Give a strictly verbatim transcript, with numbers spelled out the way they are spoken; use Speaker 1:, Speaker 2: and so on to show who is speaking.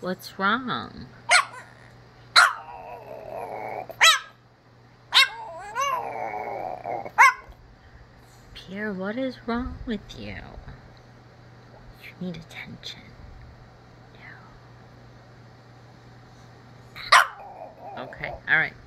Speaker 1: What's wrong? Pierre, what is wrong with you? You need attention. No. Okay, alright.